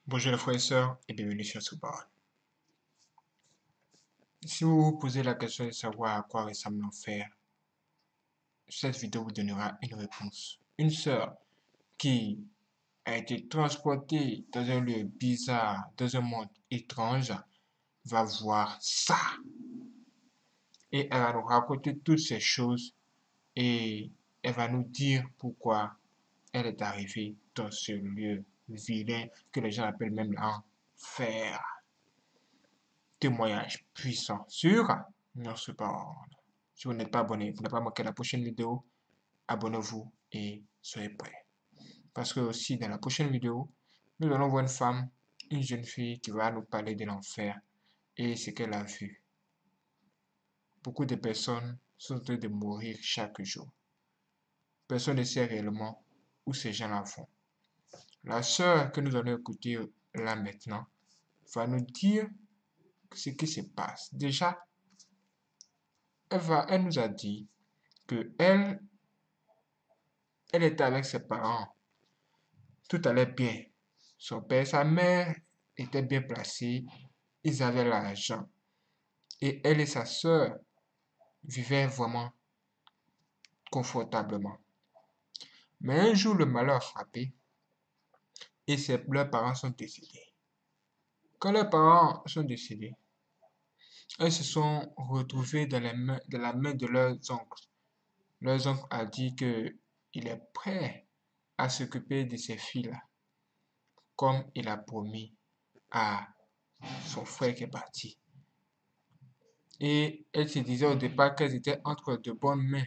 Bonjour les frères et sœurs et bienvenue sur ce parole. Si vous vous posez la question de savoir à quoi ressemble l'enfer, cette vidéo vous donnera une réponse. Une sœur qui a été transportée dans un lieu bizarre, dans un monde étrange, va voir ça. Et elle va nous raconter toutes ces choses et elle va nous dire pourquoi elle est arrivée dans ce lieu vilain que les gens appellent même l'enfer. Témoignage puissant sur notre parole. Si vous n'êtes pas abonné, vous n'avez pas manqué la prochaine vidéo, abonnez-vous et soyez prêts. Parce que aussi dans la prochaine vidéo, nous allons voir une femme, une jeune fille qui va nous parler de l'enfer et ce qu'elle a vu. Beaucoup de personnes sont en train de mourir chaque jour. Personne ne sait réellement où ces gens-là vont. La sœur que nous allons écouter là maintenant va nous dire ce qui se passe. Déjà, elle nous a dit que elle était avec ses parents. Tout allait bien. Son père et sa mère étaient bien placés. Ils avaient l'argent. Et elle et sa sœur vivaient vraiment confortablement. Mais un jour, le malheur a frappé et leurs parents sont décédés. Quand leurs parents sont décédés, elles se sont retrouvées dans la main de leurs oncles. Leurs oncles a dit qu'il est prêt à s'occuper de ces filles-là, comme il a promis à son frère qui est parti. Et elles se disaient au départ qu'elles étaient entre de bonnes mains.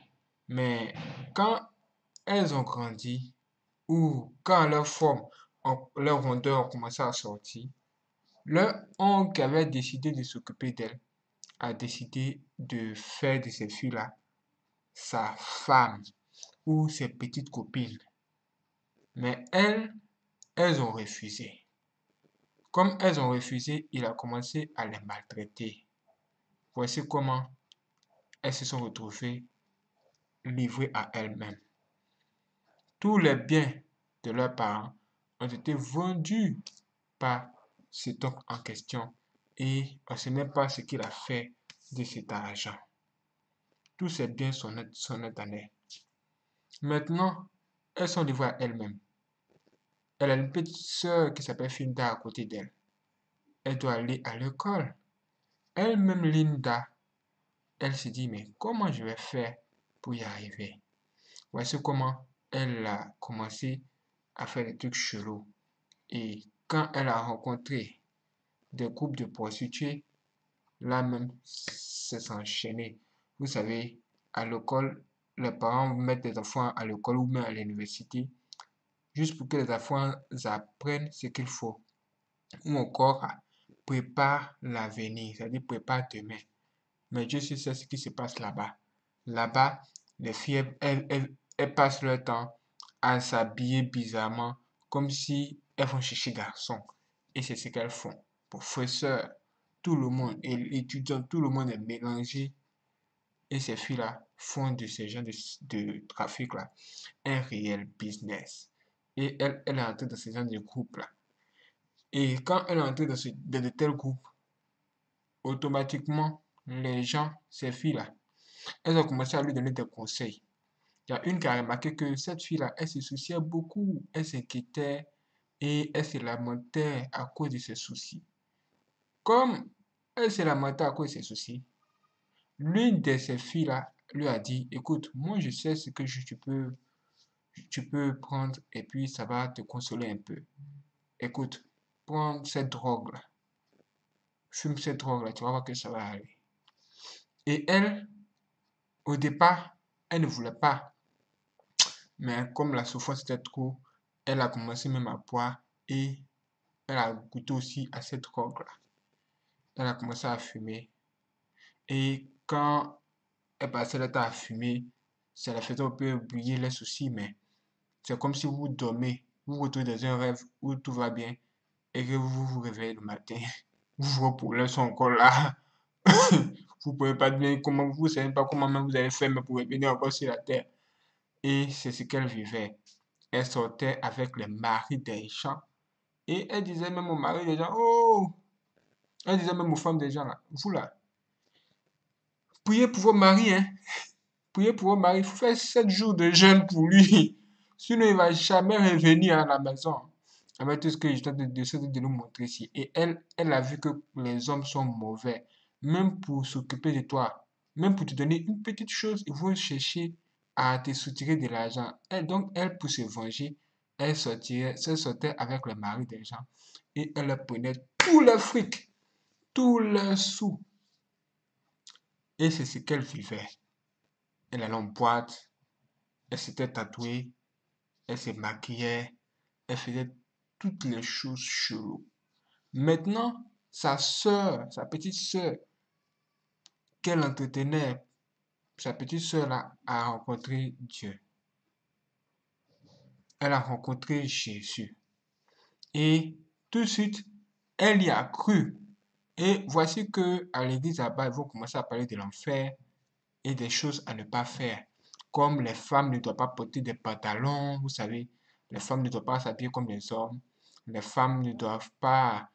Mais quand elles ont grandi, ou quand leur forme, leur rondeur ont commencé à sortir, leur oncle qui avait décidé de s'occuper d'elles a décidé de faire de ces filles-là sa femme ou ses petites copines. Mais elles ont refusé. Comme elles ont refusé, il a commencé à les maltraiter. Voici comment elles se sont retrouvées livrées à elles-mêmes. Tous les biens de leurs parents ont été vendus par cet oncle en question et on ne sait même pas ce qu'il a fait de cet argent. Tous ces biens sont nets à net. Maintenant, elles sont livrées à elles-mêmes. Elle a une petite sœur qui s'appelle Finda à côté d'elle. Elle doit aller à l'école. Elle-même, Linda, elle se dit, mais comment je vais faire pour y arriver? Voici comment elle a commencé à faire des trucs chelous. Et quand elle a rencontré des groupes de prostituées, là même, c'est s'enchaîner. Vous savez, à l'école, les parents mettent des enfants à l'école ou même à l'université, juste pour que les enfants apprennent ce qu'il faut. Ou encore, prépare l'avenir, c'est-à-dire prépare demain. Mais Dieu sait ce qui se passe là-bas. Là-bas, les filles, elles passent leur temps à s'habiller bizarrement, comme si elles vont chercher garçons. Et c'est ce qu'elles font. Professeurs, tout le monde, et l'étudiant, tout le monde est mélangé. Et ces filles-là font de ces gens de trafic-là un réel business. Et elle est entrée dans ce genre de groupe-là. Et quand elle est entrée dans de tels groupes, automatiquement, les gens, ces filles-là, elles ont commencé à lui donner des conseils. Il y a une qui a remarqué que cette fille-là, elle se souciait beaucoup, elle s'inquiétait et elle se lamentait à cause de ses soucis. Comme elle se lamentait à cause de ses soucis, l'une de ces filles-là lui a dit, écoute, moi je sais ce que tu peux prendre et puis ça va te consoler un peu. Écoute, prends cette drogue-là, fume cette drogue-là, tu vas voir que ça va aller. Et elle, au départ, elle ne voulait pas. Mais comme la souffrance était trop, elle a commencé même à boire et elle a goûté aussi à cette drogue-là. Elle a commencé à fumer. Et quand elle passait le temps à fumer, ça la faisait un peu oublier les soucis, mais c'est comme si vous dormez, vous vous retrouvez dans un rêve où tout va bien et que vous vous réveillez le matin. Vos problèmes sont encore là. Vous ne pouvez pas dire comment, vous ne savez pas comment même vous allez faire, mais pour revenir encore sur la terre. Et c'est ce qu'elle vivait. Elle sortait avec les maris des gens Et elle disait même au mari des gens, oh, elle disait même aux femmes des gens là, vous là, priez pour vos maris, hein. Priez pour vos maris. Il faut faire 7 jours de jeûne pour lui. Sinon, il ne va jamais revenir à la maison. Avec tout ce que je t'ai de nous montrer ici. Et elle a vu que les hommes sont mauvais. Même pour s'occuper de toi, même pour te donner une petite chose, ils vont chercher à te soutirer de l'argent. Donc, elle, pour se venger, elle sortait avec le mari des gens. Et elle leur prenait tout le fric, tout le sous. Et c'est ce qu'elle vivait. Elle allait en boîte, elle s'était tatouée, elle se maquillait, elle faisait toutes les choses cheloues. Maintenant, sa petite sœur, qu'elle entretenait, sa petite sœur là, a rencontré Dieu. Elle a rencontré Jésus. Et tout de suite, elle y a cru. Et voici que à l'église là-bas, ils vont commencer à parler de l'enfer et des choses à ne pas faire. Comme les femmes ne doivent pas porter des pantalons, vous savez, les femmes ne doivent pas s'habiller comme les hommes, les femmes ne doivent pas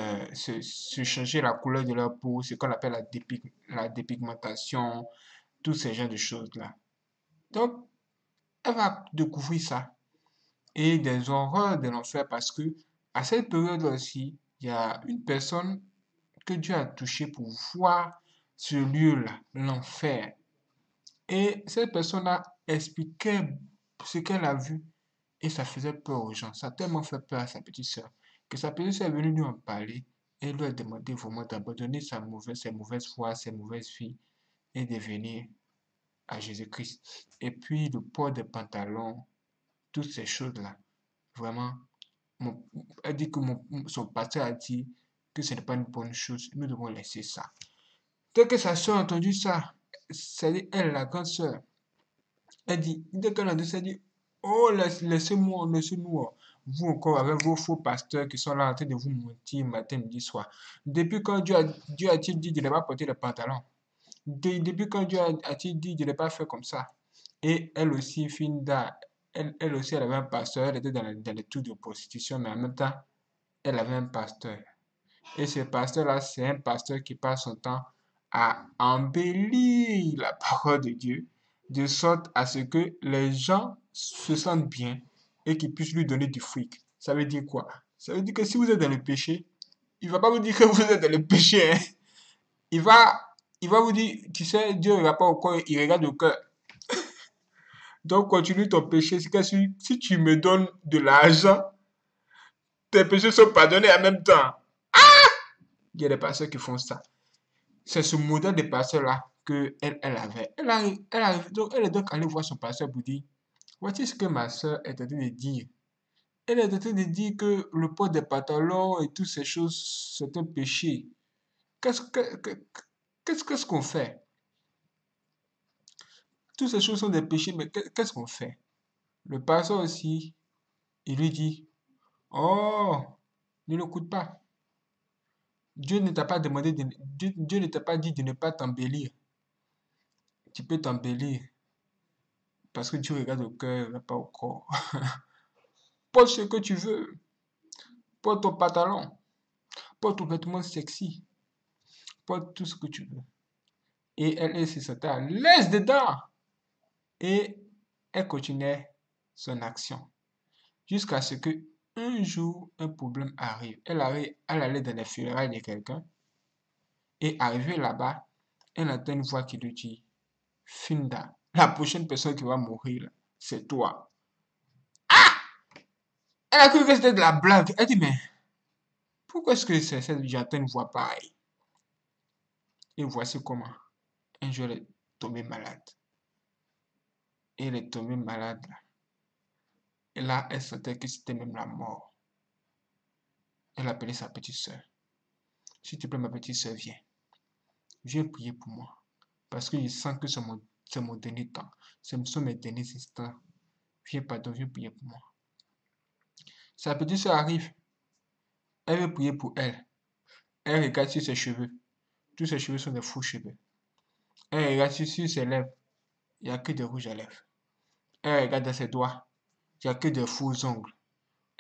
se changer la couleur de leur peau, ce qu'on appelle la dépigmentation, tous ces genres de choses-là. Donc, elle va découvrir ça et des horreurs de l'enfer parce que à cette période aussi, il y a une personne que Dieu a touchée pour voir ce lieu-là, l'enfer. Et cette personne-là expliquait ce qu'elle a vu et ça faisait peur aux gens. Ça a tellement fait peur à sa petite sœur que sa petite sœur est venue lui en parler et lui a demandé vraiment d'abandonner ses mauvaises foi, ses mauvaises vies et de venir à Jésus-Christ. Et puis le port des pantalons, toutes ces choses-là, vraiment, elle dit que son pasteur a dit que ce n'est pas une bonne chose. Nous devons laisser ça. Dès que sa sœur a entendu ça, c'est elle, la grande sœur, dès qu'elle a entendu ça, elle dit, oh, laissez-moi, laissez-nous, vous encore avec vos faux pasteurs qui sont là en train de vous mentir matin, midi, soir. Depuis quand Dieu a-t-il dit de ne pas porter le pantalon? Depuis quand Dieu a-t-il dit de ne pas faire comme ça? Et elle aussi, Finda, elle aussi, elle avait un pasteur, elle était dans les trucs de prostitution, mais en même temps, elle avait un pasteur. Et ce pasteur-là, c'est un pasteur qui passe son temps à embellir la parole de Dieu, de sorte à ce que les gens se sentent bien et qu'ils puissent lui donner du fric. Ça veut dire quoi? Ça veut dire que si vous êtes dans le péché, il ne va pas vous dire que vous êtes dans le péché, hein. Il va, il va vous dire, tu sais, Dieu ne regarde pas au corps, il regarde au cœur. Donc continue ton péché. C'est que si tu me donnes de l'argent, tes péchés sont pardonnés en même temps. Il y a des pasteurs qui font ça. C'est ce modèle de pasteur-là qu'elle avait. Elle est donc allée voir son pasteur pour dire, voici ce que ma soeur est en train de dire. Elle est en train de dire que le port des pantalons et toutes ces choses, c'est un péché. Qu'est-ce qu'on fait? Toutes ces choses sont des péchés, mais qu'est-ce qu'on fait? Le pasteur aussi, il lui dit, oh, ne l'écoute pas. Dieu ne t'a pas demandé Dieu ne t'a pas dit de ne pas t'embellir. Tu peux t'embellir parce que Dieu regarde au cœur, pas au corps. Porte ce que tu veux. Porte ton pantalon. Porte ton vêtement sexy. Porte tout ce que tu veux. Et elle se sentait à l'aise dedans. Et elle continuait son action. Jusqu'à ce que un jour, un problème arrive. Elle allait dans les funérailles de quelqu'un. Et arrivée là-bas, elle entend une voix qui lui dit, Finda, la prochaine personne qui va mourir, c'est toi. Elle a cru que c'était de la blague. Elle dit, mais pourquoi est-ce que j'entends une voix pareille? Et voici comment. Un jour, elle est tombée malade. Et elle est tombée malade là. Et là, elle sentait que c'était même la mort. Elle a appelé sa petite sœur. S'il te plaît, ma petite sœur, viens. Viens prier pour moi. Parce que je sens que c'est mon dernier temps. Ce sont mes derniers instants. Viens, pardon, viens prier pour moi. Sa petite sœur arrive. Elle veut prier pour elle. Elle regarde sur ses cheveux. Tous ses cheveux sont des faux cheveux. Elle regarde sur ses lèvres. Il n'y a que des rouges à lèvres. Elle regarde dans ses doigts. Il n'y a que des faux ongles.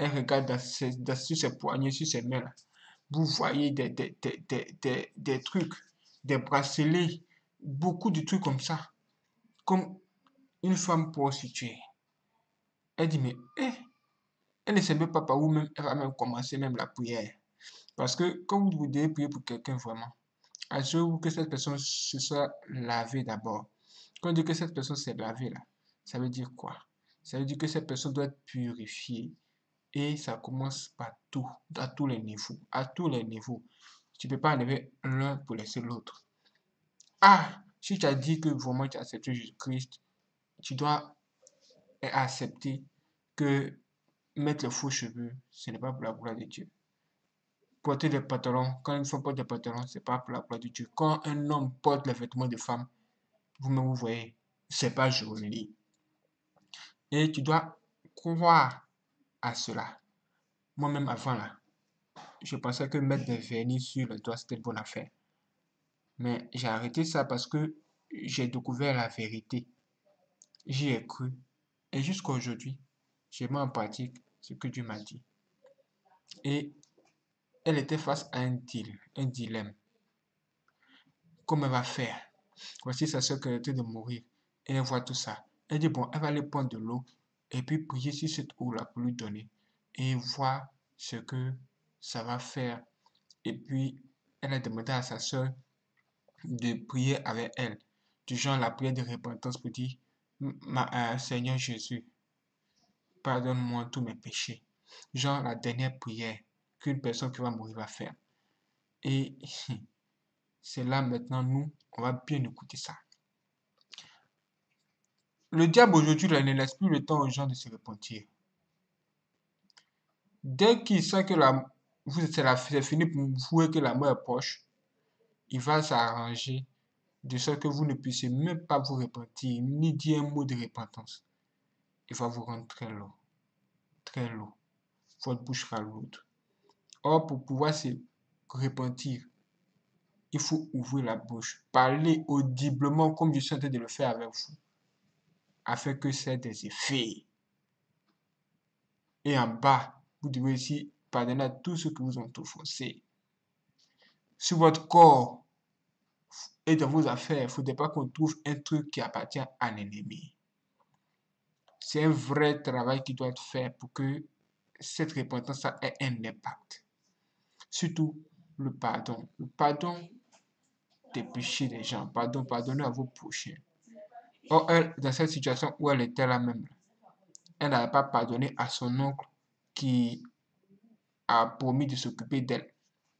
Elle regarde sur ses poignets, sur ses mains là. Vous voyez des trucs, des bracelets, beaucoup de trucs comme ça. Comme une femme prostituée. Elle dit, mais elle ne sait même pas par où même, elle va même commencer même la prière. Parce que quand vous devez prier pour quelqu'un vraiment, assurez-vous que cette personne se soit lavée d'abord. Quand on dit que cette personne s'est lavée là, ça veut dire quoi? Ça veut dire que cette personne doit être purifiée. Et ça commence partout, à tous les niveaux. À tous les niveaux. Tu ne peux pas enlever l'un pour laisser l'autre. Ah, si tu as dit que vraiment tu as accepté Jésus-Christ, tu dois accepter que mettre les faux cheveux, ce n'est pas pour la gloire de Dieu. Porter des pantalons, quand une femme porte des pantalons, ce n'est pas pour la gloire de Dieu. Quand un homme porte les vêtements de femme, vous-même vous voyez, c'est pas joli. Et tu dois croire à cela. Moi-même avant là, je pensais que mettre des vernis sur le doigt, c'était une bonne affaire. Mais j'ai arrêté ça parce que j'ai découvert la vérité. J'y ai cru. Et jusqu'à aujourd'hui, j'ai mis en pratique ce que Dieu m'a dit. Et elle était face à un dilemme. Comment elle va faire? Voici sa soeur qui est en train de mourir. Et elle voit tout ça. Elle dit, bon, elle va aller prendre de l'eau et puis prier sur cette eau-là pour lui donner. Et voir ce que ça va faire. Et puis, elle a demandé à sa soeur de prier avec elle. Du genre la prière de repentance pour dire, Seigneur Jésus, pardonne-moi tous mes péchés. Genre la dernière prière qu'une personne qui va mourir va faire. Et c'est là maintenant, nous, on va bien écouter ça. Le diable aujourd'hui ne laisse plus le temps aux gens de se repentir. Dès qu'il sent que c'est fini pour vous et que la mort est proche, il va s'arranger de sorte que vous ne puissiez même pas vous repentir, ni dire un mot de repentance. Il va vous rendre très lourd, très lourd. Votre bouche sera lourde. Or, pour pouvoir se repentir, il faut ouvrir la bouche, parler audiblement comme je suis en train de le faire avec vous, afin que ça ait des effets. Et en bas, vous devez aussi pardonner à tous ceux qui vous ont offensé. Sur votre corps et dans vos affaires, il ne faudrait pas qu'on trouve un truc qui appartient à l'ennemi. C'est un vrai travail qui doit être fait pour que cette repentance ait un impact. Surtout le pardon. Le pardon des péchés des gens. Pardonnez à vos prochains. Or, elle, dans cette situation où elle était là même, elle n'avait pas pardonné à son oncle qui a promis de s'occuper d'elle.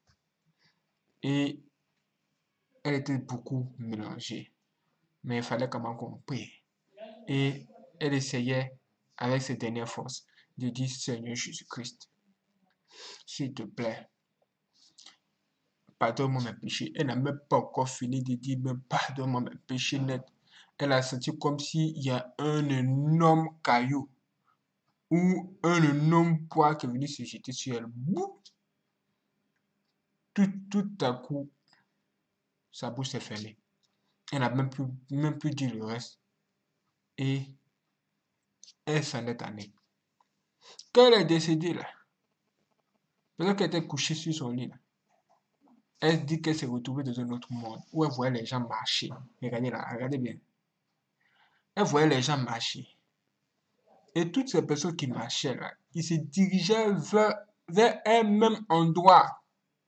Et elle était beaucoup mélangée. Mais il fallait quand même qu'on prie. Et elle essayait, avec ses dernières forces, de dire, Seigneur Jésus-Christ, s'il te plaît, pardonne-moi mes péchés. Elle n'a même pas encore fini de dire, mais pardonne-moi mes péchés nets. Elle a senti comme s'il y a un énorme caillou ou un énorme poids qui est venu se jeter sur elle. Boum! Tout à coup, sa bouche s'est fermée. Elle n'a même plus dit le reste. Et elle s'en est allée. Quand elle est décédée là, peut-être qu'elle était couchée sur son lit là, elle dit qu'elle s'est retrouvée dans un autre monde où elle voyait les gens marcher. Regardez là, regardez bien. Elle voyait les gens marcher. Et toutes ces personnes qui marchaient là, ils se dirigeaient vers un même endroit.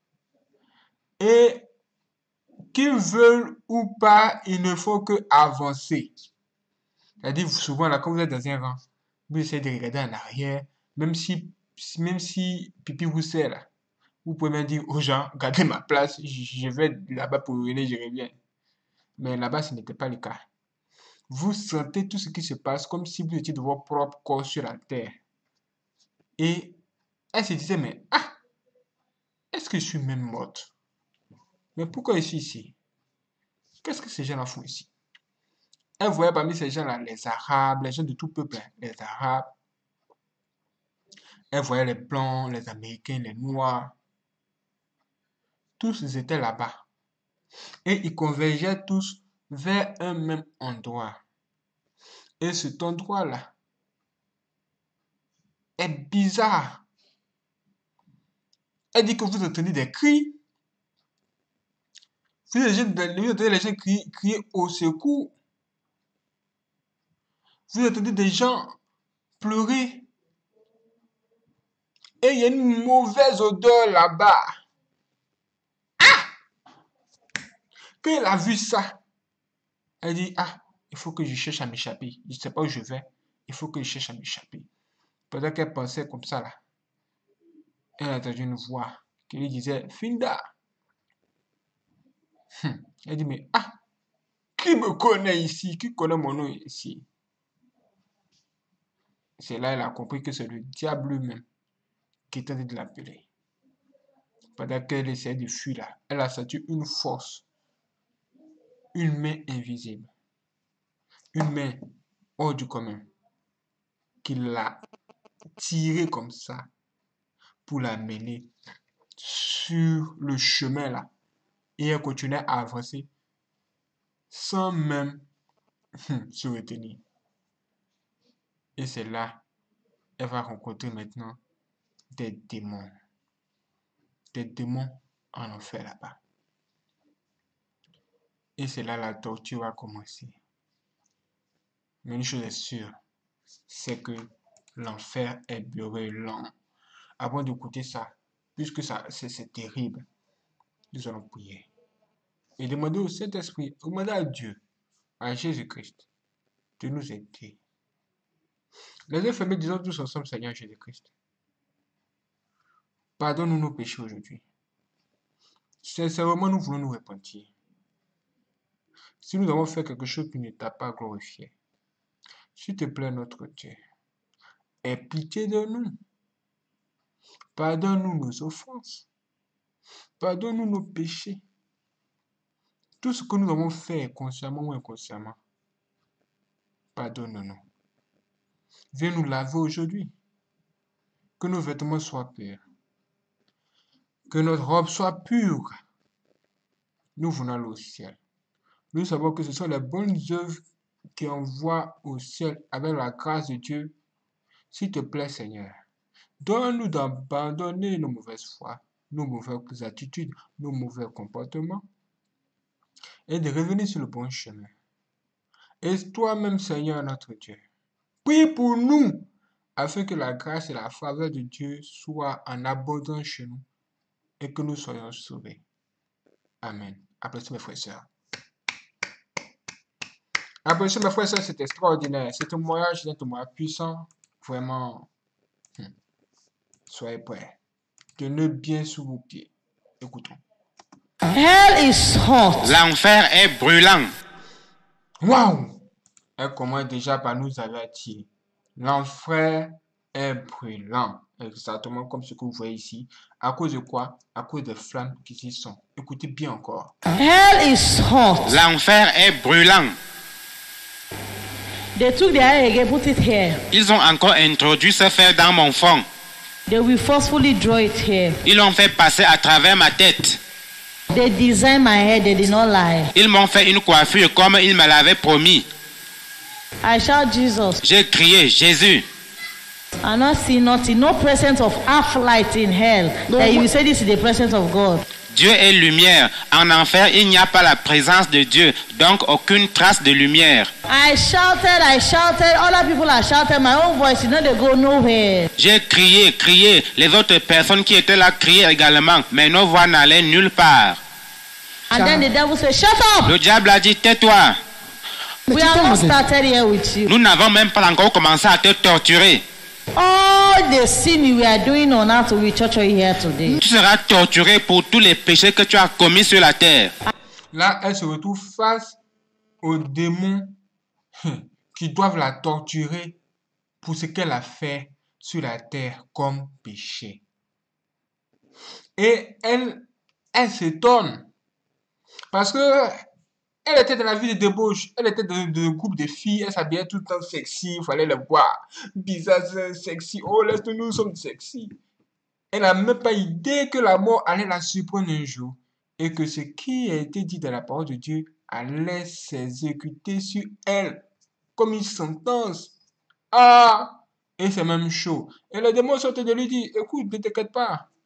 Et qu'ils veulent ou pas, il ne faut que avancer. C'est-à-dire, souvent là, quand vous êtes dans un rang, vous essayez de regarder en arrière, même si pipi vous sert là, vous pouvez même dire aux gens, gardez ma place, je vais là-bas pour venir, je reviens. Mais là-bas, ce n'était pas le cas. Vous sentez tout ce qui se passe comme si vous étiez de votre propre corps sur la terre. Et elle se disait, mais est-ce que je suis même morte? Mais pourquoi je suis ici? Qu'est-ce que ces gens-là font ici? Elle voyait parmi ces gens-là les Arabes, les gens de tout peuple, les Arabes. Elle voyait les Blancs, les Américains, les Noirs. Tous ils étaient là-bas. Et ils convergeaient tous vers un même endroit. Et cet endroit-là est bizarre. Elle dit que vous entendez des cris. Vous entendez les gens crier au secours. Vous entendez des gens pleurer. Et il y a une mauvaise odeur là-bas. Quand elle a vu ça, elle dit, ah, il faut que je cherche à m'échapper. Je ne sais pas où je vais. Il faut que je cherche à m'échapper. Pendant qu'elle pensait comme ça, là, elle a entendu une voix qui lui disait, Finda. Elle dit, mais ah, qui me connaît ici? Qui connaît mon nom ici? C'est là qu'elle a compris que c'est le diable lui-même qui était en train de l'appeler. Pendant qu'elle essayait de fuir là, elle a senti une force, une main invisible, une main hors du commun, qui l'a tirée comme ça pour la mener sur le chemin là. Et elle continuait à avancer sans même se retenir. Et c'est là qu'elle va rencontrer maintenant des démons. Des démons en enfer là-bas. Et c'est là la torture va commencer. Mais une chose est sûre, c'est que l'enfer est brûlant. Avant d'écouter ça, puisque ça c'est terrible, nous allons prier. Et demander au Saint-Esprit, demander à Dieu, à Jésus-Christ, de nous aider. Les infirmiers disons tous ensemble, Seigneur Jésus-Christ, pardonne-nous nos péchés aujourd'hui. Sincèrement, nous voulons nous repentir. Si nous avons fait quelque chose qui ne t'a pas glorifié, s'il te plaît, notre Dieu, aie pitié de nous. Pardonne-nous nos offenses. Pardonne-nous nos péchés. Tout ce que nous avons fait, consciemment ou inconsciemment, pardonne-nous. Viens nous laver aujourd'hui. Que nos vêtements soient purs. Que notre robe soit pure. Nous voulons aller au ciel. Nous savons que ce sont les bonnes œuvres qui envoient au ciel avec la grâce de Dieu. S'il te plaît, Seigneur, donne-nous d'abandonner nos mauvaises foi, nos mauvaises attitudes, nos mauvais comportements et de revenir sur le bon chemin. Et toi-même, Seigneur, notre Dieu, prie pour nous afin que la grâce et la faveur de Dieu soient en abondance chez nous et que nous soyons sauvés. Amen. Applaudissez mes frères et sœurs. Applaudissez mes frères et sœurs, c'est extraordinaire. C'est un témoignage puissant. Vraiment, soyez prêts. Tenez bien sous vos pieds. Écoutons. Hell is hot. L'enfer est brûlant. Waouh! Elle commence déjà par nous avertir. L'enfer est brûlant. Exactement comme ce que vous voyez ici. À cause de quoi? À cause des flammes qui y sont. Écoutez bien encore. Hell is hot. L'enfer est brûlant. They took the eye again, put it here. Ils ont encore introduit ce fer dans mon front. They will forcefully draw it here. Ils l'ont fait passer à travers ma tête. They designed my head, they did not lie. Ils m'ont fait une coiffure comme ils me l'avaient promis. I shout Jesus. J'ai crié Jésus. I not see nothing, no presence of half light in hell. That you will say this is the presence of God. Dieu est lumière. En enfer, il n'y a pas la présence de Dieu, donc aucune trace de lumière. I shouted, other people are shouting, my own voice, you know, they go nowhere. J'ai crié. Les autres personnes qui étaient là criaient également, mais nos voix n'allaient nulle part. And then the devil said, shut up! Le diable a dit, tais-toi. We have not started here with you. Nous n'avons même pas encore commencé à te torturer. All the sin we are doing on earth will torture you here today. Tu seras torturé pour tous les péchés que tu as commis sur la terre. Là, elle se retrouve face aux démons qui doivent la torturer pour ce qu'elle a fait sur la terre comme péché. Et elle s'étonne parce que elle était dans la vie de débauche, elle était dans un groupe de filles, elle s'habillait tout le temps sexy, il fallait le voir. Bizarre, sexy, oh laisse-nous, nous sommes sexy. Elle n'a même pas idée que la mort allait la surprendre un jour et que ce qui a été dit dans la parole de Dieu allait s'exécuter sur elle comme une sentence. Ah! Et c'est même chaud. Et le démon sortait de lui dit, écoute, ne t'inquiète pas.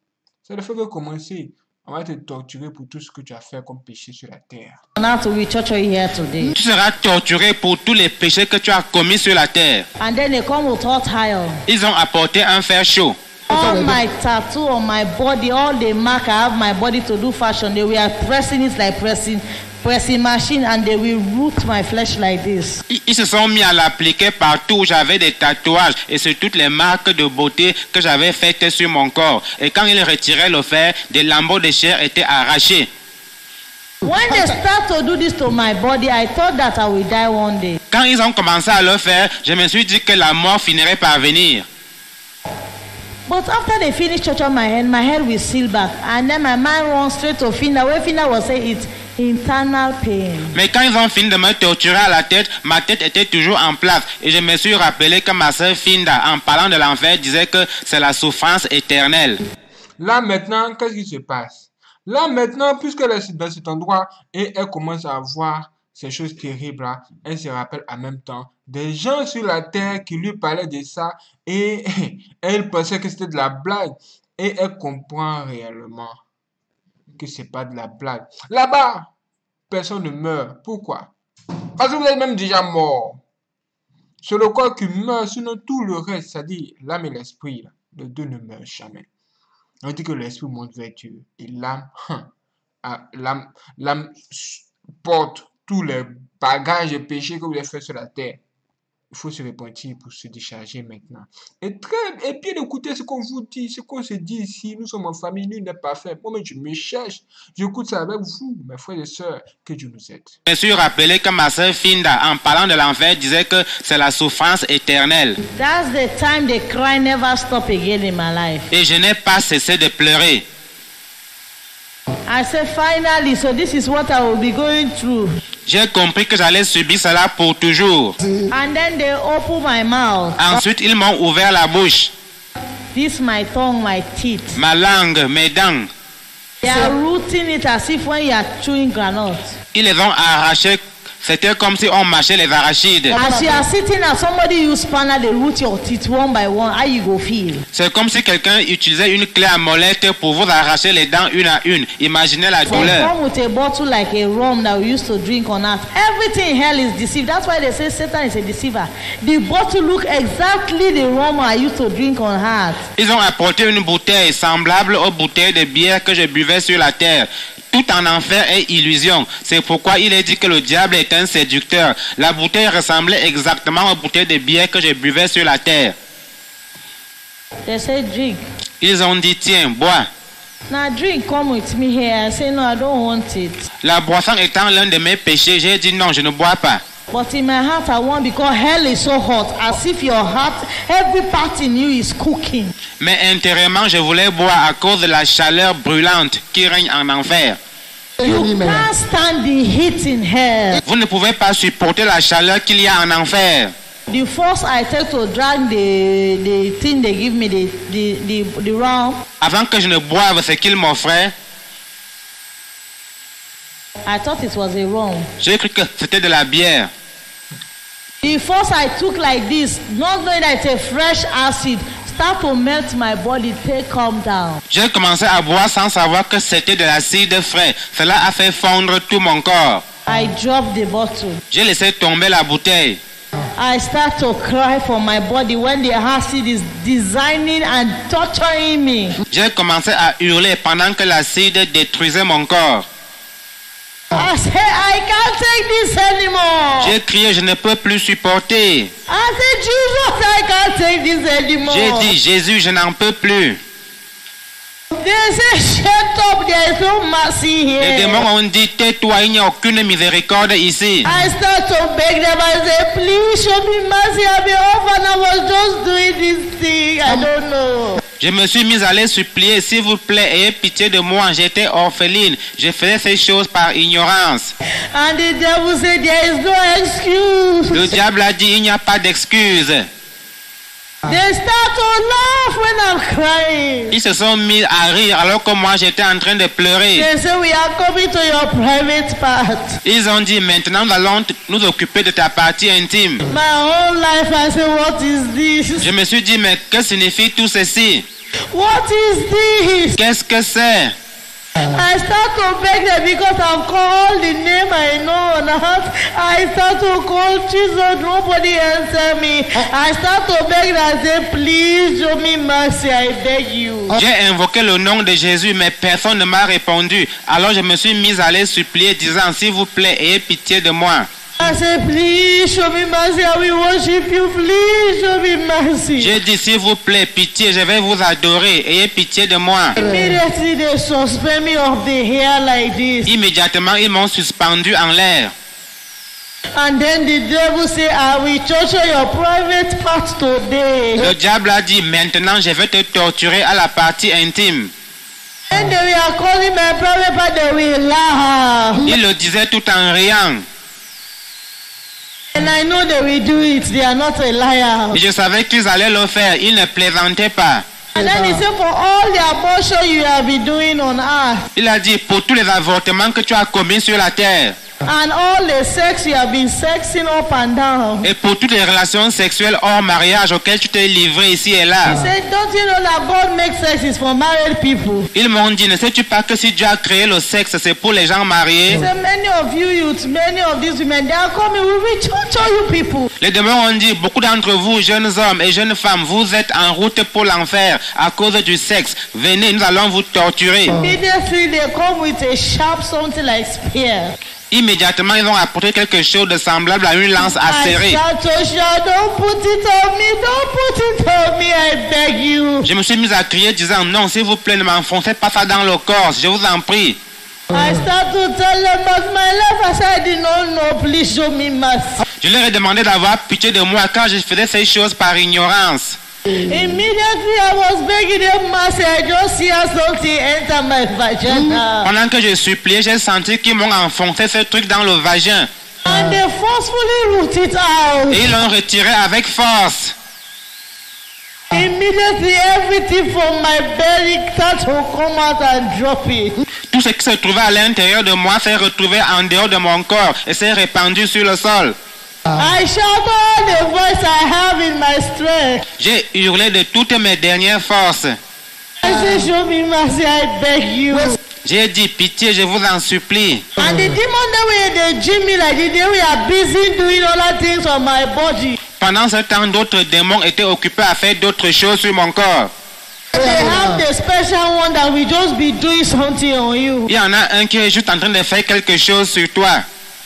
Ça ne fait que commencer. On va te torturer pour tout ce que tu as fait comme péché sur la terre. Now to we torture you here today. Tu seras torturé pour tous les péchés que tu as commis sur la terre. And then they come with hot iron. Ils ont apporté un fer chaud. All my tattoo on my body, all the mark I have my body to do fashion, they were pressing it like pressing machine, and they will root my flesh like this. Ils se sont mis à l'appliquer partout où j'avais des tatouages et sur toutes les marques de beauté que j'avais faites sur mon corps. Et quand ils retiraient le fer, des lambeaux de chair étaient arrachés. When they start to do this to my body, I thought that I will die one day. Quand ils ont commencé à le faire, je me suis dit que la mort finirait par venir. But after they finish touching my head will seal back, and then my mind runs straight to Finna. Where Finna was saying it's internal pain. Mais quand ils ont fini de me torturer à la tête, ma tête était toujours en place. Et je me suis rappelé que ma sœur Finda, en parlant de l'enfer, disait que c'est la souffrance éternelle. Là maintenant, qu'est-ce qui se passe? Là maintenant, puisqu'elle est dans cet endroit et elle commence à voir ces choses terribles là, elle se rappelle en même temps des gens sur la terre qui lui parlaient de ça et elle pensait que c'était de la blague et elle comprend réellement que c'est pas de la blague. Là-bas, personne ne meurt. Pourquoi? Parce que vous êtes même déjà mort. C'est le corps qui meurt, sinon tout le reste, c'est-à-dire l'âme et l'esprit, les deux ne meurent jamais. On dit que l'esprit monte vers Dieu et l'âme porte tous les bagages et péchés que vous avez fait sur la terre. Il faut se repentir pour se décharger maintenant. Et bien écoutez ce qu'on vous dit, ce qu'on se dit ici. Nous sommes en famille, nul n'est pas fait. Moi-même, je me cherche. J'écoute ça avec vous, mes frères et sœurs. Que Dieu nous aide. Je me suis rappelé que ma sœur Finda, en parlant de l'enfer, disait que c'est la souffrance éternelle. That's the time the cry never stop again in my life. Et je n'ai pas cessé de pleurer. I said finally, so this is what I will be going through. J'ai compris que j'allais subir cela pour toujours. And then they open my mouth. Ensuite, ils m'ont ouvert la bouche. This my tongue, my teeth. Ma langue, mes dents. They are rooting it as if when you are chewing granite. Ils les ont arrachés. C'était comme si on mâchait les arachides. As you are sitting and somebody use spanner, they root your teeth one by one. How you go feel? C'est comme si quelqu'un utilisait une clé à molette pour vous arracher les dents une à une. Imaginez la They douleur. come with a bottle like a rum that we used to drink on earth. Everything in hell is deceived. That's why they say Satan is a deceiver. The bottle look exactly the rum I used to drink on earth. Ils ont apporté une bouteille semblable aux bouteilles de bière que je buvais sur la terre. Tout en enfer est illusion. C'est pourquoi il est dit que le diable est un séducteur. La bouteille ressemblait exactement aux bouteilles de bière que je buvais sur la terre. They say drink. Ils ont dit, tiens, bois. Now drink, come with me here. I say no, I don't want it. La boisson étant l'un de mes péchés, j'ai dit non, je ne bois pas. But in my heart, I want because hell is so hot, as if your heart, every part in you is cooking. Mais intérieurement, je voulais boire à cause de la chaleur brûlante qui règne en enfer. You can't stand the heat in hell. Vous ne pouvez pas supporter la chaleur qu'il y a en enfer. The first I take to drink the thing they give me, the rum, Avant que je ne boive ce qu'il m'offrait, I thought it was a rum. j'ai cru que c'était de la bière. The first I took like this, not knowing that it's a fresh acid, start to melt my body, take calm down. J'ai commencé à boire sans savoir que c'était de l'acide frais. Cela a fait fondre tout mon corps. I dropped the bottle. J'ai laissé tomber la bouteille. I start to cry for my body when the acid is designing and torturing me. J'ai commencé à hurler pendant que l'acide détruisait mon corps. I said, I can't take this anymore. J'ai crié, je ne peux plus supporter. I said, Jesus, I can't take this anymore. J'ai dit, Jésus, je n'en peux plus. They say, shut up, there is no mercy Les here. démons ont dit, tais-toi, il n'y a aucune miséricorde ici. I start to beg them. I say, please show me mercy. I'm an orphan. I was just doing this thing. I don't know. Je me suis mis à les supplier, s'il vous plaît, ayez pitié de moi. J'étais orpheline. Je faisais ces choses par ignorance. And the devil said, there is no excuse. Le diable a dit, il n'y a pas d'excuse. They start to laugh when I'm crying. Ils se sont mis à rire alors que moi j'étais en train de pleurer. They say, we are coming to your private part. Ils ont dit, maintenant nous allons nous occuper de ta partie intime. My whole life, I say, what is this? Je me suis dit, mais que signifie tout ceci? What is this? Qu'est-ce que c'est? I start to beg them because I've called the name I know on earth. I start to call Jesus, nobody answer me. I start to beg and say, please show me mercy, I beg you. J'ai invoqué le nom de Jésus, mais personne ne m'a répondu. Alors je me suis mis à les supplier, disant, s'il vous plaît, ayez pitié de moi. I said, please show me mercy, I will worship you, please show me mercy. J'ai dit, s'il vous plaît, pitié, je vais vous adorer, ayez pitié de moi. Immediately they suspend me of the hair like this. Immédiatement, ils m'ont suspendu en l'air. And then the devil say, I will torture your private parts today. Le diable a dit, maintenant, je vais te torturer à la partie intime. And they are calling my private part, they will laugh. Il le disait tout en riant. And I know they will do it. They are not a liar. Et je savais qu'ils allaient le faire. Ils ne plaisantaient pas. And then he said, for all the abortion you have been doing on earth, Il a dit, pour tous les avortements que tu as commis sur la terre, and all the sex you have been sexing up and down. et pour toutes les relations sexuelles hors mariage auxquelles tu t'es livré ici et He là. said, don't you know that God makes sex is for married people? Ils m'ont dit, ne sais-tu pas que si Dieu a créé le sexe, c'est pour les gens mariés? He said, many of you youths, many of these women, they are coming, we will torture you people. Les démons ont dit, beaucoup d'entre vous, jeunes hommes et jeunes femmes, vous êtes en route pour l'enfer à cause du sexe. Venez, nous allons vous torturer. Immediately they come with a sharp something like spear. Immédiatement, ils ont apporté quelque chose de semblable à une lance I acérée. start to shout, don't put it on me, don't put it on me, I beg you. Je me suis mis à crier disant, non, s'il vous plaît, ne m'enfoncez pas ça dans le corps, je vous en prie. I start to tell them about my life. I said, I did not know, please show me mercy. Je leur ai demandé d'avoir pitié de moi quand je faisais ces choses par ignorance. Immediately I was begging them mercy. I just see something enter my vagina. Pendant que je suppliais, j'ai senti qu'ils m'ont enfoncé ce truc dans le vagin. And they forcefully root it out. Et ils l'ont retiré avec force. Immediately everything from my belly started to come out and drop it. Tout ce qui se trouvait à l'intérieur de moi s'est retrouvé en dehors de mon corps et s'est répandu sur le sol. I shout all the voice I have in my strength. J'ai hurlé de toutes mes dernières forces. I say, show me mercy, I beg you. J'ai dit, pitié, je vous en supplie. And the demon that were in the gym like this, they were busy doing other things on my body. Pendant ce temps, d'autres démons étaient occupés à faire d'autres choses sur mon corps. They have the special one that will just be doing something on you. Il y en a un qui est juste en train de faire quelque chose sur toi.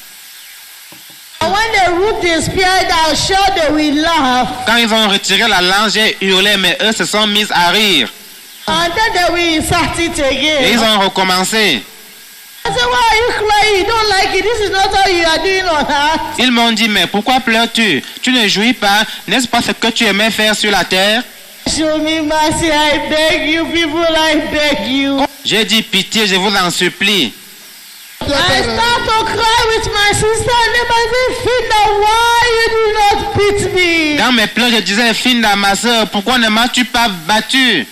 And when they root the spirit out, sure they will laugh. Quand ils ont retiré la lance, j'ai hurlé, mais eux se sont mis à rire. And then they will insert it Et again. ils ont recommencé. I said, why are you crying? You don't like it. This is not how you are doing on earth. Ils m'ont dit, mais pourquoi pleures-tu? Tu ne jouis pas? N'est-ce pas ce que tu aimais faire sur la terre? Show me mercy, I beg you, people, I beg you. J'ai dit, pitié, je vous en supplie. I start to cry with my sister, and then I say, Finda, why you do not beat me? Dans mes pleurs, je disais, Finda, ma soeur, pourquoi ne m'as-tu pas battu?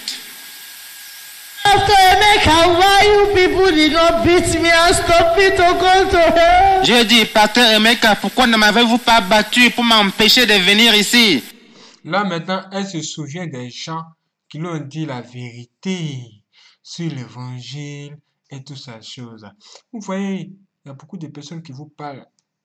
After Emeka, why you people did not beat me and stop me to go to hell? J'ai dit, Pasteur Emeka, pourquoi ne m'avez-vous pas battu pour m'empêcher de venir ici? Là maintenant, elle se souvient des gens qui lui ont dit la vérité sur l'évangile et toutes ces choses. Vous voyez, il y a beaucoup de personnes qui vous parlent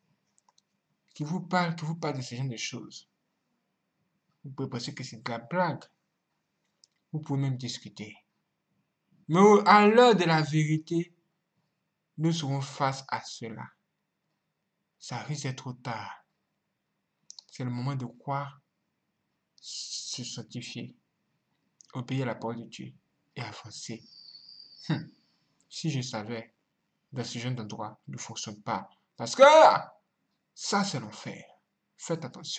de ce genre de choses. Vous pouvez penser que c'est de la blague. Vous pouvez même discuter. Mais à l'heure de la vérité, nous serons face à cela. Ça risque d'être trop tard. C'est le moment de croire, se sanctifier, obéir à la parole de Dieu et avancer. Si je savais, dans ce genre d'endroit ne fonctionne pas. Parce que ça, c'est l'enfer. Faites attention.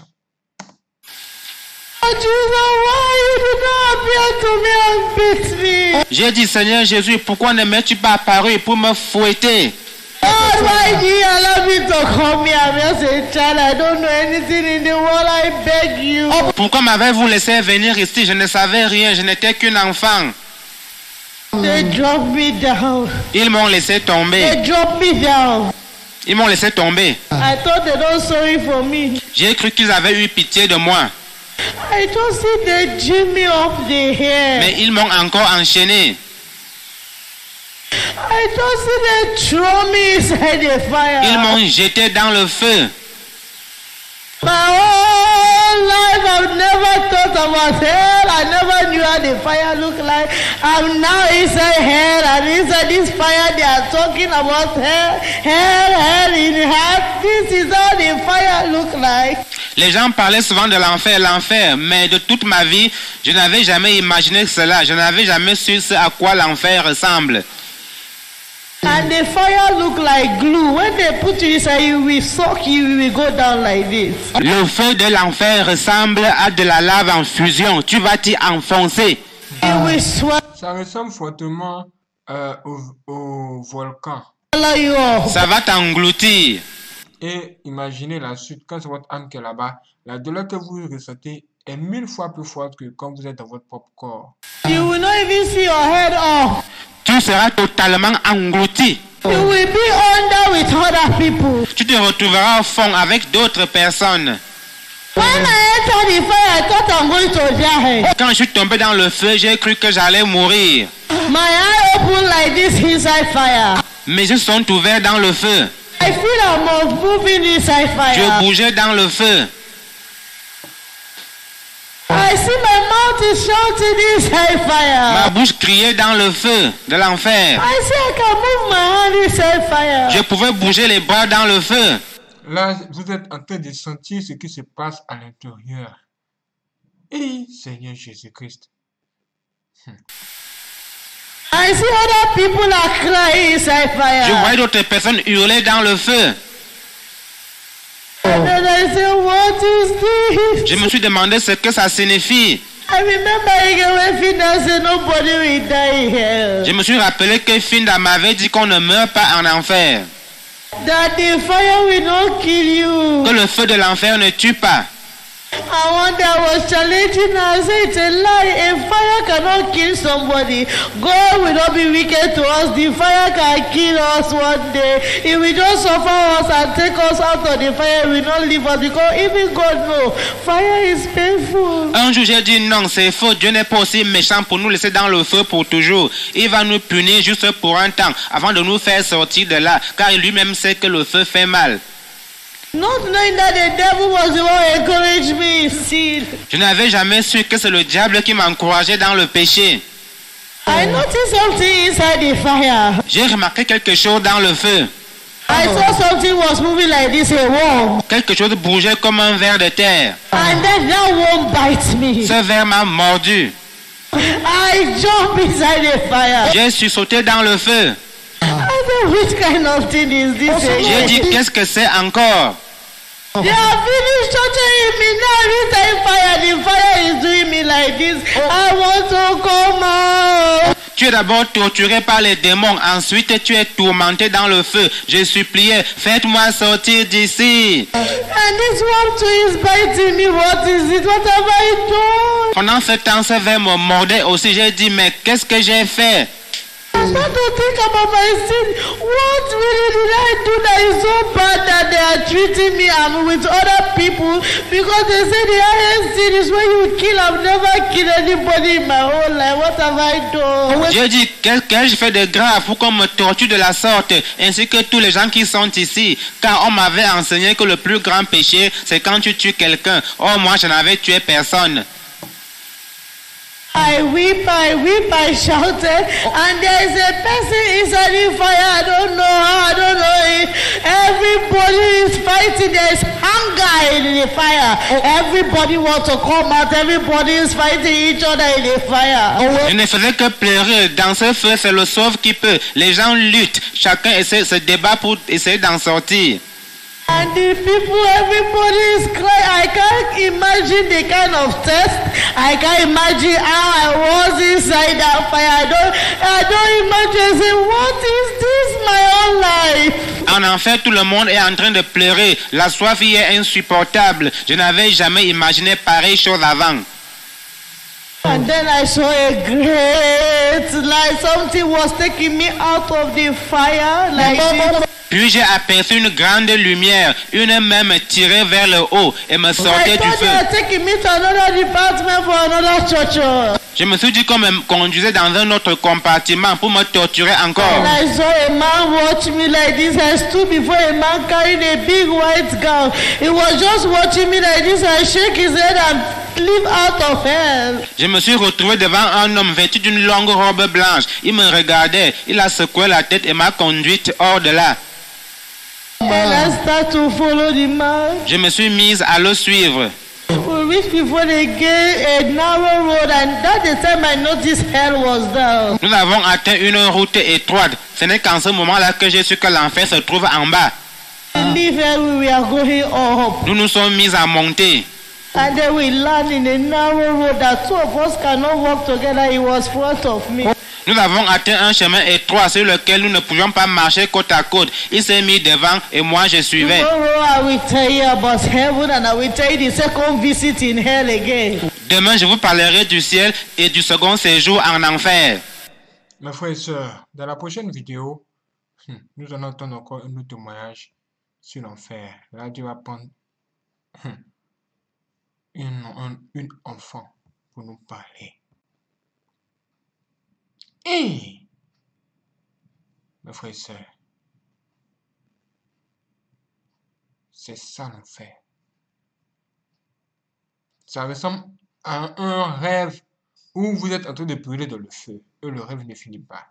J'ai dit, Seigneur Jésus, pourquoi ne m'es-tu pas apparu pour me fouetter? God, why do you allow me to come here? I'm just a child. I don't know anything in the world. I beg you. Pourquoi m'avez-vous laissé venir ici? Je ne savais rien, je n'étais qu'un enfant. They drop me down. Ils m'ont laissé tomber. They drop me down. Ils m'ont laissé tomber. I thought they don't sorry for me. J'ai cru qu'ils avaient eu pitié de moi. I just see they jam me off the hair. Mais ils m'ont encore enchaîné. I just see they throw me inside the fire. Ils m'ont jeté dans le feu. My whole life I've never thought about hell. I never knew how the fire looked like. I'm now inside hell, and inside this fire they are talking about hell in hell. This is how the fire look like. Les gens parlaient souvent de l'enfer, mais de toute ma vie, je n'avais jamais imaginé cela. Je n'avais jamais su ce à quoi l'enfer ressemble. And the fire look like glue. When they put you inside, you will suck, you will go down like this. Le feu de l'enfer ressemble à de la lave en fusion. Tu vas t'y enfoncer. It will swallow Ça ressemble fortement au volcan. you up. Ça va t'engloutir. Et imaginez la suite, quand c'est votre âme qui est là-bas, la douleur que vous ressentez est 1000 fois plus forte que quand vous êtes dans votre propre corps. You will not even see your head off. Tu seras totalement englouti. You will be under with other people. Tu te retrouveras au fond avec d'autres personnes. When I entered the fire, I thought I'm going to die. Quand je suis tombé dans le feu, j'ai cru que j'allais mourir. My eye opened like this inside fire. Mes yeux sont ouverts dans le feu. I feel I'm moving inside Je fire. bougeais dans le feu. I see my mouth is shouting inside Ma fire. bouche criait dans le feu de l'enfer. I see I can move my hand inside fire. Je pouvais bouger les bras dans le feu. Là, vous êtes en train de sentir ce qui se passe à l'intérieur. Et Seigneur Jésus-Christ. I see other people are crying inside Je fire. voyais d'autres personnes hurler dans le feu. And then I say, what is this? Je me suis demandé ce que ça signifie. I remember again when Fina said nobody will die here. Je me suis rappelé que Finda m'avait dit qu'on ne meurt pas en enfer. That the fire will not kill you. Que le feu de l'enfer ne tue pas. I wonder, I was challenging her. I said, it's a lie. A fire cannot kill somebody. God will not be wicked to us. The fire can kill us one day. It will just suffer us and take us out of the fire. It will not leave us because even God knows fire is painful. Un jour j'ai dit non, c'est faux. Dieu n'est pas aussi méchant pour nous laisser dans le feu pour toujours. Il va nous punir juste pour un temps avant de nous faire sortir de là. Car lui-même sait que le feu fait mal. Not knowing that the devil was the one who encouraged me in sin. Je n'avais jamais su que c'est le diable qui m'encourageait dans le péché. I noticed something inside the fire. J'ai remarqué quelque chose dans le feu. I saw something was moving like this, a worm. Quelque chose bougeait comme un ver de terre. And then that worm bites me. Ce ver m'a mordu. I jump inside the fire. J'ai sursauté dans le feu. I said, which kind of thing is this? J'ai dit, qu'est-ce que c'est encore? They are finished torturing me now. Inside fire, the fire is doing me like this. I want to come out. Tu es d'abord torturé par les démons, ensuite tu es tourmenté dans le feu. Je suppliais, faites-moi sortir d'ici. And this one too is biting me. What is it? What have I done? Pendant ce temps, ce ver me mordait aussi. J'ai dit, mais qu'est-ce que j'ai fait? I start to think about my sin. What really did I do that is so bad that they are treating me with other people? Because they say the highest sin is when you kill. I've never killed anybody in my whole life. What have I done? J'ai dit, qu'ai-je fait de grave pour qu'on me torture de la sorte, ainsi que tous les gens qui sont ici? Car on m'avait enseigné que le plus grand péché, c'est quand tu tues quelqu'un. Oh, moi, je n'avais tué personne. I weep, I shouted, and there is a person inside the fire. I don't know if everybody is fighting. There is hunger in the fire. Everybody wants to come out. Everybody is fighting each other in the fire. Je ne faisais que pleurer. Dans ce feu, c'est le sauve qui peut. Les gens luttent. Chacun essaie se débat pour essayer d'en sortir. And the people, everybody is crying. I can't imagine the kind of test. I can't imagine how I was inside that fire. I don't imagine. Say, what is this, my own life? En enfer, tout le monde est en train de pleurer. La soif y est insupportable. Je n'avais jamais imaginé pareille chose avant. And then I saw a great light. Something was taking me out of the fire. Like this. Puis j'ai aperçu une grande lumière, une main me tirait vers le haut et me sortait I du thought feu. they were taking me to another department for another torture. Je me suis dit qu'on me conduisait dans un autre compartiment pour me torturer encore. And I saw a man watch me like this. I stood before a man carrying a big white gown. He was just watching me like this and shake his head and leave out of hell. Je me suis retrouvé devant un homme vêtu d'une longue robe blanche. Il me regardait, il a secoué la tête et m'a conduite hors de là. And I start to follow the man. Je me suis mise à le suivre. We reached before the gate, a narrow road, and that's the time I noticed hell was there. Nous avons atteint une route étroite. Ce n'est qu'en ce moment-là que j'ai su que l'enfer se trouve en bas. We leave here, we are going up. Nous nous sommes mis à monter. And then we land in a narrow road that two of us cannot walk together. He was front of me. Nous avons atteint un chemin étroit sur lequel nous ne pouvions pas marcher côte à côte. Il s'est mis devant et moi je suivais. Tomorrow I will tell you about heaven and I will tell you the second visit in hell again. Demain, je vous parlerai du ciel et du second séjour en enfer. Mes frères et sœurs, dans la prochaine vidéo, nous allons entendre encore un autre témoignage sur l'enfer. Là, Dieu va prendre une enfant pour nous parler. Et, mes frères et sœurs, c'est ça l'enfer. Ça ressemble à un rêve où vous êtes en train de brûler dans le feu et le rêve ne finit pas.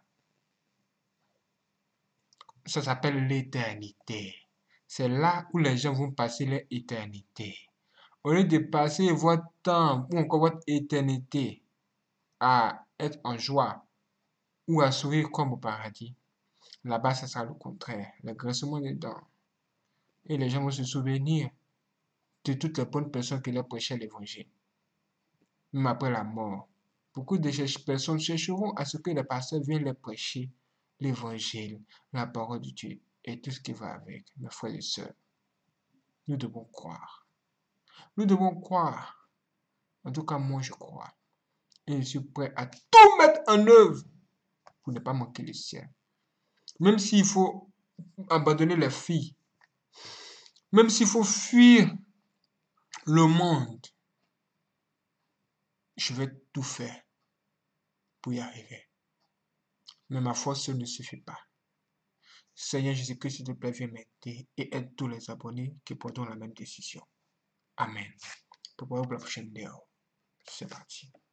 Ça s'appelle l'éternité. C'est là où les gens vont passer leur éternité. Au lieu de passer votre temps ou encore votre éternité à être en joie ou à sourire comme au paradis, là-bas, ça sera le contraire. Le grincement des dents. Et les gens vont se souvenir de toutes les bonnes personnes qui leur prêchaient l'évangile. Même après la mort, beaucoup de personnes chercheront à ce que les pasteurs viennent leur prêcher l'évangile, la parole de Dieu et tout ce qui va avec. Mes frères et sœurs, nous devons croire. Nous devons croire. En tout cas, moi, je crois. Et je suis prêt à tout mettre en œuvre pour ne pas manquer le ciel. Même s'il faut abandonner les filles, même s'il faut fuir le monde, je vais tout faire pour y arriver. Mais ma force seule ne suffit pas. Seigneur Jésus-Christ, s'il te plaît, viens m'aider et aide tous les abonnés qui prendront la même décision. Amen. Pour la prochaine vidéo. C'est parti.